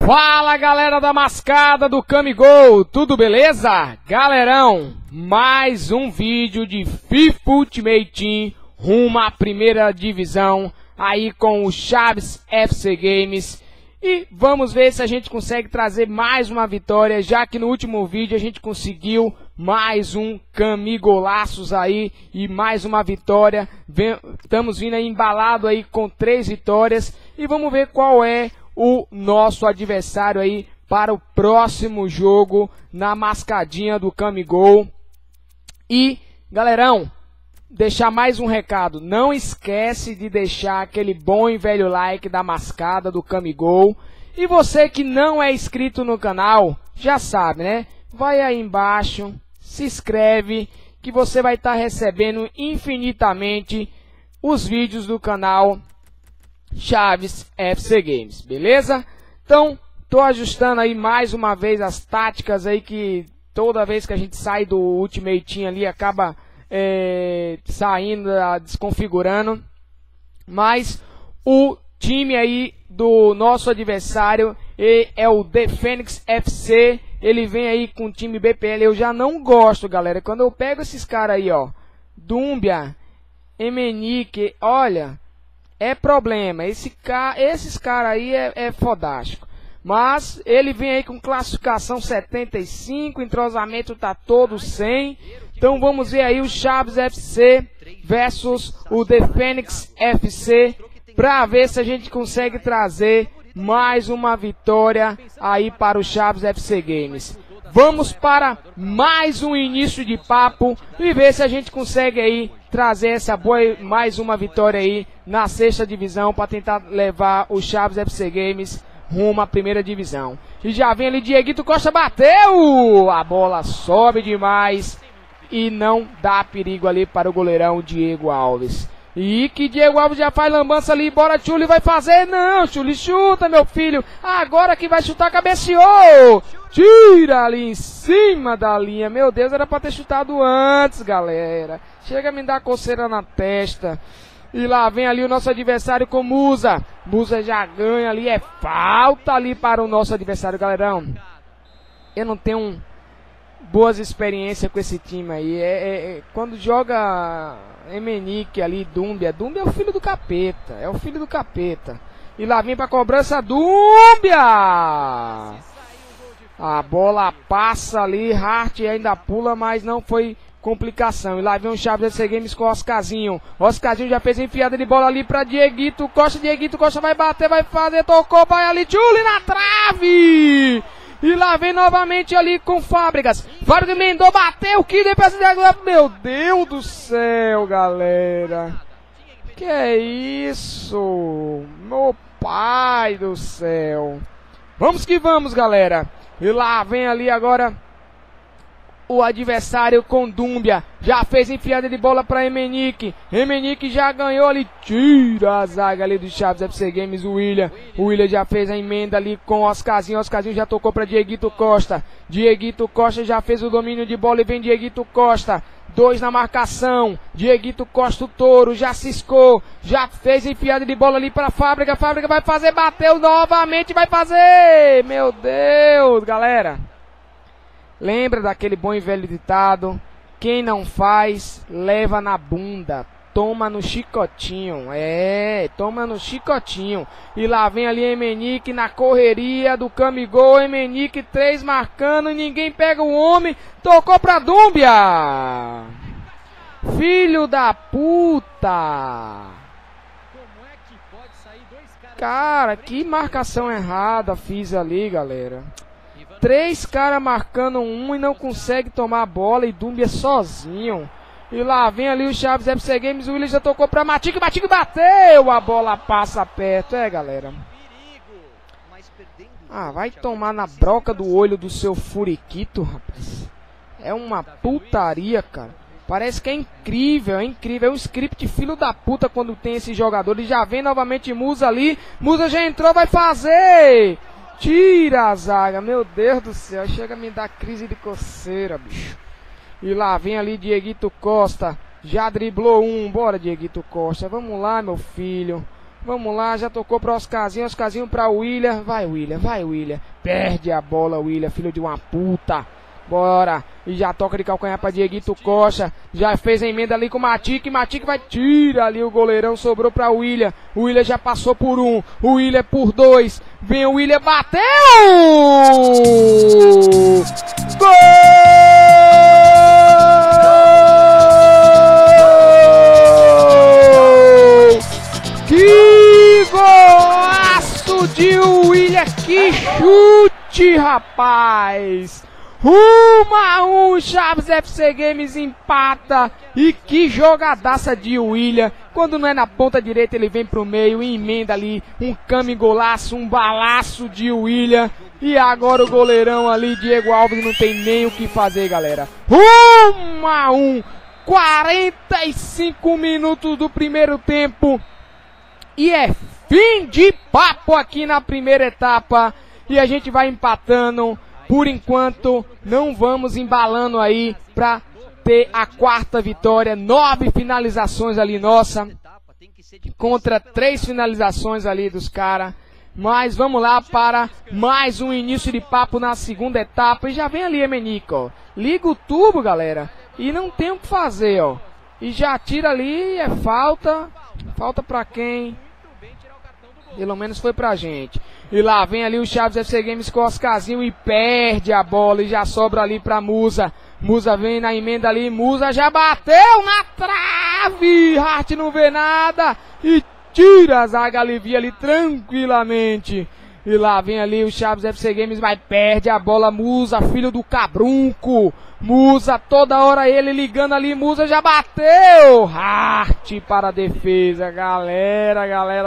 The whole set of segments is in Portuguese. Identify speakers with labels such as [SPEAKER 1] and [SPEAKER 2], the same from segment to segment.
[SPEAKER 1] Fala galera da mascada do Camigol, tudo beleza? Galerão, mais um vídeo de FIFA Ultimate Team rumo à primeira divisão aí com o Chaves FC Games. E vamos ver se a gente consegue trazer mais uma vitória, já que no último vídeo a gente conseguiu mais um Camigolaços aí e mais uma vitória. Estamos vindo aí embalado aí com 3 vitórias e vamos ver qual é o nosso adversário aí para o próximo jogo na mascadinha do Camigol. E galerão, deixar mais um recado, não esquece de deixar aquele bom e velho like da mascada do Camigol. E você que não é inscrito no canal, já sabe, né? Vai aí embaixo, se inscreve, que você vai estar recebendo infinitamente os vídeos do canal Chaves FC Games, beleza? Então, tô ajustando aí mais uma vez as táticas aí, que toda vez que a gente sai do Ultimate Team ali acaba saindo, desconfigurando. Mas o time aí do nosso adversário é o The Phoenix FC. Ele vem aí com o time BPL. Eu já não gosto, galera, quando eu pego esses caras aí, ó, Dumbia, Emenick, olha, é problema. Esses caras aí é fodástico. Mas ele vem aí com classificação 75, entrosamento tá todo 100. Então vamos ver aí o Chaves FC versus o The Phoenix FC, para ver se a gente consegue trazer mais uma vitória aí para o Chaves FC Games. Vamos para mais um início de papo e ver se a gente consegue aí trazer essa boa, mais uma vitória aí na 6ª divisão, para tentar levar o Chaves FC Games rumo à primeira divisão. E já vem ali Dieguito Costa, bateu! A bola sobe demais e não dá perigo ali para o goleirão Diego Alves. E que Diego Alves já faz lambança ali, bora Chuli, vai fazer, não, Chuli chuta meu filho, agora que vai chutar, cabeceou, tira ali em cima da linha, meu Deus, era para ter chutado antes, galera, chega a me dar coceira na testa. E lá vem ali o nosso adversário com Musa, Musa já ganha ali, é falta ali para o nosso adversário, galerão. Eu não tenho boas experiências com esse time aí, quando joga Emenick ali, Dumbia é o filho do capeta, E lá vem pra cobrança, Dumbia! A bola passa ali, Hart ainda pula, mas não foi complicação. E lá vem o Chaves FC Games com o Oscarzinho. Oscarzinho já fez a enfiada de bola ali pra Dieguito Costa vai bater, vai fazer, tocou, vai ali, Chuli na trave! E lá vem novamente ali com Fábricas. Vargas emendou, bateu, que defesa de agora. Meu Deus do céu, galera. Que é isso? Meu pai do céu. Vamos que vamos, galera. E lá vem ali agora o adversário com Dumbia. Já fez enfiada de bola para Emenick. Emenick já ganhou ali. Tira a zaga ali do Chaves FC Games. O William já fez a emenda ali com Oscarzinho. Oscarzinho já tocou para Dieguito Costa. Dieguito Costa já fez o domínio de bola e vem Dieguito Costa. 2 na marcação. Dieguito Costa, o touro, já ciscou. Já fez enfiada de bola ali para Fábrica. Fábrica vai fazer, bateu novamente, vai fazer. Meu Deus, galera. Lembra daquele bom e velho ditado? Quem não faz, leva na bunda. Toma no chicotinho. Toma no chicotinho. E lá vem ali Emenick na correria do Camigol. Emenick 3 marcando e ninguém pega o homem. Tocou pra Dumbia. Filho da puta. Cara, que marcação errada fiz ali, galera. 3 caras marcando um e não consegue tomar a bola, e Dumbia sozinho. E lá vem ali o Chaves FC Games, o Willian já tocou pra Matic, bateu, a bola passa perto, galera. Vai tomar na broca do olho do seu furiquito, rapaz. É uma putaria, cara. Parece que é incrível, é um script filho da puta quando tem esse jogador. E já vem novamente Musa ali, Musa já entrou, vai fazer! Tira a zaga, meu Deus do céu, chega a me dar crise de coceira, bicho. E lá vem ali Dieguito Costa, já driblou um, bora Dieguito Costa, vamos lá meu filho. Vamos lá, já tocou para Oscarzinho, Oscarzinho para William. Vai, William, vai, William. Perde a bola, William, filho de uma puta. Bora. E já toca de calcanhar para Dieguito Costa. Já fez a emenda ali com o Matic. Matic vai tirar ali o goleirão. Sobrou para o William. O William já passou por um. O William por dois. Vem o William, bateu! Gol! Que golaço de William! Que chute, rapaz! 1-1, Chaves FC Games empata. E que jogadaça de William. Quando não é na ponta direita, ele vem pro meio e emenda ali um camigolaço, um balaço de William. E agora o goleirão ali, Diego Alves, não tem nem o que fazer, galera. 1-1, 45 minutos do primeiro tempo. E é fim de papo aqui na primeira etapa. E a gente vai empatando. Por enquanto, não vamos embalando aí para ter a quarta vitória. 9 finalizações ali nossa, contra 3 finalizações ali dos caras. Mas vamos lá para mais um início de papo na segunda etapa. E já vem ali, Emenick, ó. Liga o turbo, galera. E não tem o que fazer, ó. E já tira ali, é falta. Falta pra quem? Pelo menos foi pra gente. E lá vem ali o Chaves FC Games com o Oscarzinho e perde a bola. E já sobra ali pra Musa. Musa vem na emenda ali. Musa já bateu na trave. Hart não vê nada. E tira a zaga alivia ali tranquilamente. E lá vem ali o Chaves FC Games, mas perde a bola. Musa, filho do cabrunco. Musa, toda hora ele ligando ali. Musa já bateu. Hart para a defesa. Galera.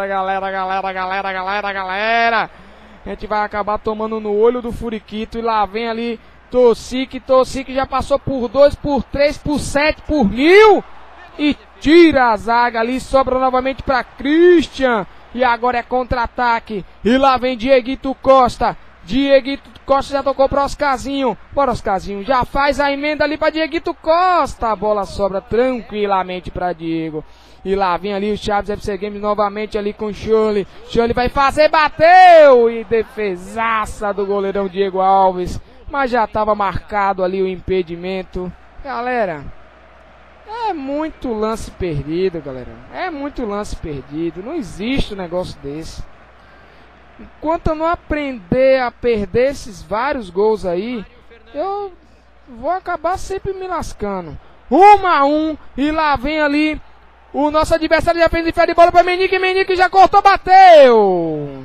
[SPEAKER 1] A gente vai acabar tomando no olho do Furiquito. E lá vem ali Tossic. Tossic já passou por 2, por 3, por 7, por 1000. E tira a zaga ali. Sobra novamente para Christian. E agora é contra-ataque. E lá vem Dieguito Costa. Dieguito Costa já tocou para Oscarzinho. Bora, Oscarzinho. Já faz a emenda ali para Dieguito Costa. A bola sobra tranquilamente para Diego. E lá vem ali o Chaves FC Games novamente ali com o Shirley. Shirley vai fazer, bateu! E defesaça do goleirão Diego Alves. Mas já estava marcado ali o impedimento. Galera, é muito lance perdido, galera. É muito lance perdido. Não existe um negócio desse. Enquanto eu não aprender a perder esses vários gols aí, eu vou acabar sempre me lascando. 1-1. E lá vem ali o nosso adversário. Já fez enfiar de bola para Emenick. Emenick já cortou, bateu.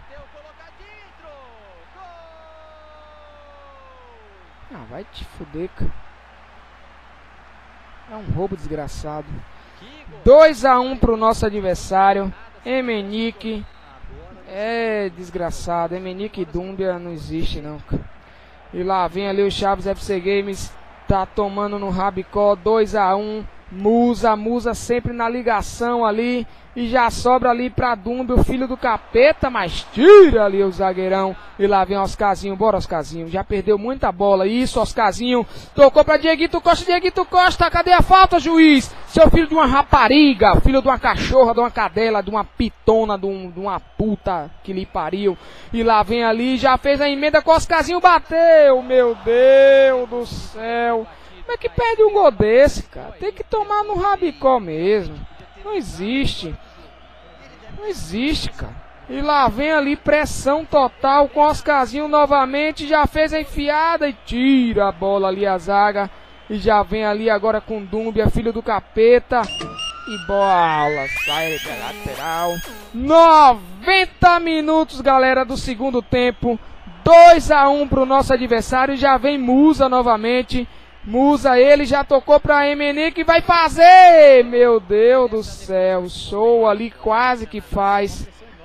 [SPEAKER 1] Ah, vai te fuder, cara. É um roubo desgraçado. 2-1 pro nosso adversário. Emenick. É desgraçado. Emenick e Dumbia não existe não, cara. E lá vem ali o Chaves FC Games. Tá tomando no rabicó. 2-1. Musa sempre na ligação ali. E já sobra ali pra Dumbia, o filho do capeta. Mas tira ali o zagueirão. E lá vem o Oscarzinho. Bora, Oscarzinho. Já perdeu muita bola. Isso, Oscarzinho. Tocou pra Dieguito Costa. Dieguito Costa. Cadê a falta, juiz? Seu filho de uma rapariga. Filho de uma cachorra, de uma cadela, de uma pitona, de uma puta que lhe pariu. E lá vem ali. Já fez a emenda com o Oscarzinho. Bateu. Meu Deus do céu. Como é que perde um gol desse, cara? Tem que tomar no rabicó mesmo. Não existe. Não existe, cara. E lá vem ali pressão total com o Oscarzinho novamente. Já fez a enfiada e tira a bola ali a zaga. E já vem ali agora com Dumbia, filho do capeta. E bola sai pela lateral. 90 minutos, galera, do segundo tempo. 2-1 pro nosso adversário. Já vem Musa novamente. Musa, ele já tocou pra Emenick e vai fazer! Meu Deus do céu, show ali, quase que faz.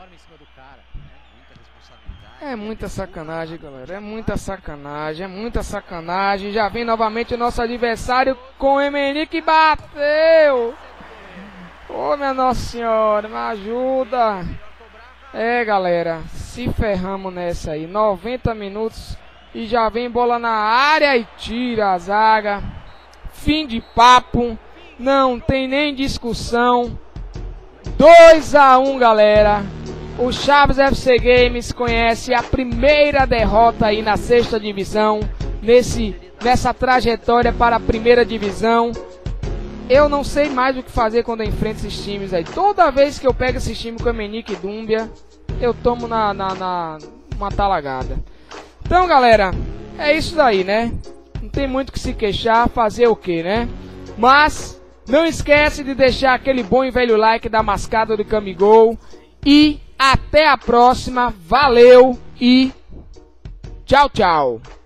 [SPEAKER 1] É muita sacanagem, galera, é muita sacanagem. Já vem novamente o nosso adversário com Emenick e bateu! Ô, minha Nossa Senhora, me ajuda! É, galera, se ferramos nessa aí, 90 minutos. E já vem bola na área e tira a zaga. Fim de papo. Não tem nem discussão. 2-1, galera. O Chaves FC Games conhece a primeira derrota aí na 6ª divisão, nessa trajetória para a 1ª divisão. Eu não sei mais o que fazer quando eu enfrento esses times aí. Toda vez que eu pego esses times com a Menique e Dúmbia, eu tomo uma talagada. Então, galera, é isso daí, né? Não tem muito o que se queixar, fazer o que, né? Mas não esquece de deixar aquele bom e velho like da mascada do Camigol. E até a próxima. Valeu e tchau, tchau.